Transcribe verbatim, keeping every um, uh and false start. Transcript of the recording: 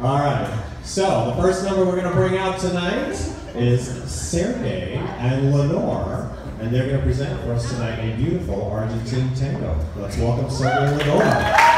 All right. So the first number we're going to bring out tonight is Sergey and Lenore, and they're going to present for us tonight a beautiful Argentine tango. Let's welcome Sergey and Lenore.